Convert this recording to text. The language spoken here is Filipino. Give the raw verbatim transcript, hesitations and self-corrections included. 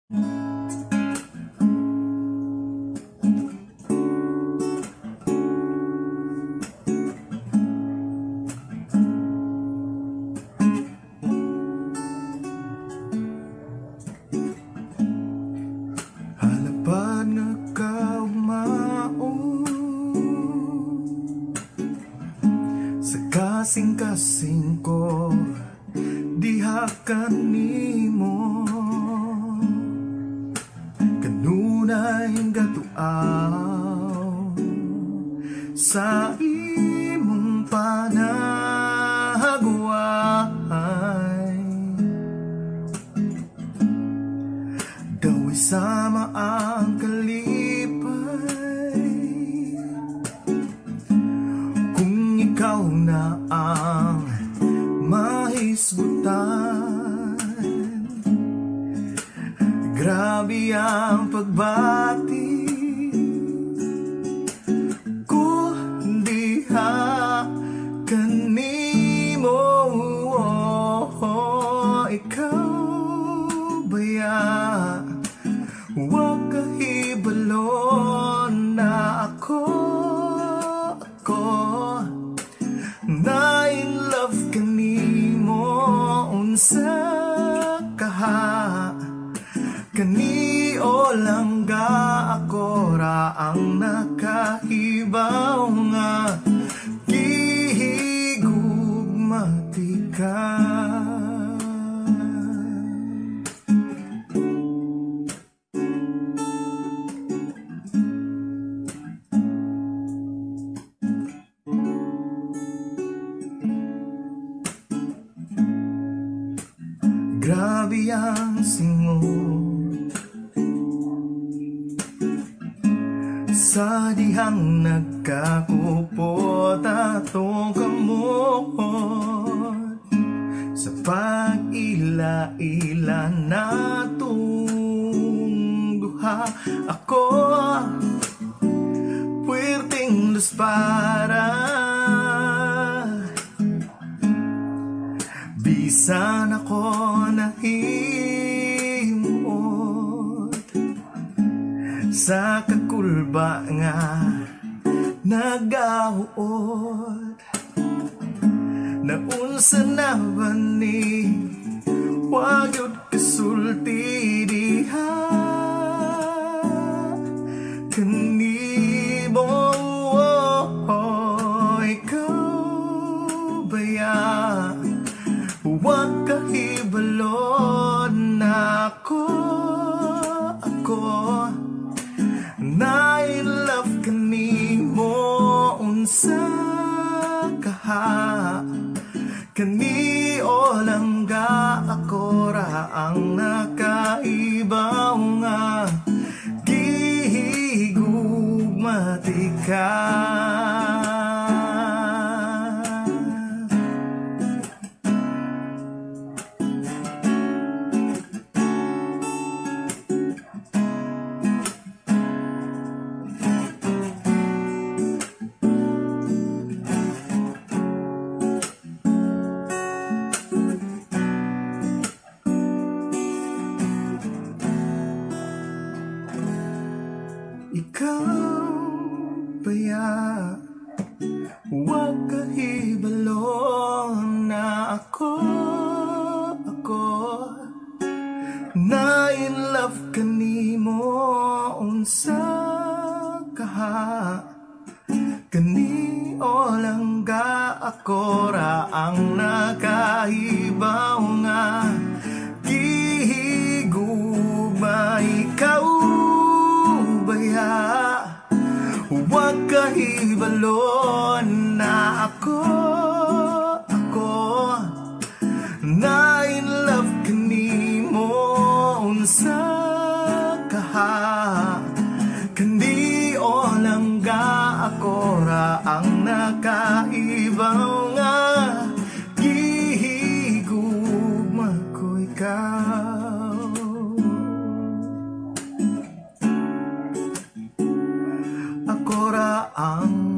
Halapad nga kaugmao sa kasing-kasing ko, diha kanimo kanunay gatuaw sa imong panagway. Daway sama ang kalipay kung ikaw na ang mahisgutan. Grabe ang pagbati ko diha kanimo. Oh, ikaw baya wa kahibalo na ako, ako na in love kanimo. Unsa kaha kani o langga, ako ra ang nakahibaw nga gihigugmati ka. Grabe ang singot sa dihang nagkakupot atong kamot sa pag-ila-ila natong duha. Ako puwerteng luspara, bisan ako nahimuot sa kakulba nga nagahuot. Naunsa na ba ni wagyod kasulti diha kanimo. Oh, ikaw baya wa kahibalo na ako, ako na in love kanimo. Unsa kaha kani o langga, ako ra ang nakaibaw nga gihigugmati ka. Ikaw baya wa kahibalo na ako, ako na in love kanimo. Unsa kaha kani o langga, ako ra ang nakahibaw nga gihigugma. Ikaw wa kahibalo na ako, ako na in love kanimo. Unsa kaha kandi o langga, ako ra ang nakaibaw nga gihigugma ko ikaw. Ako ra ang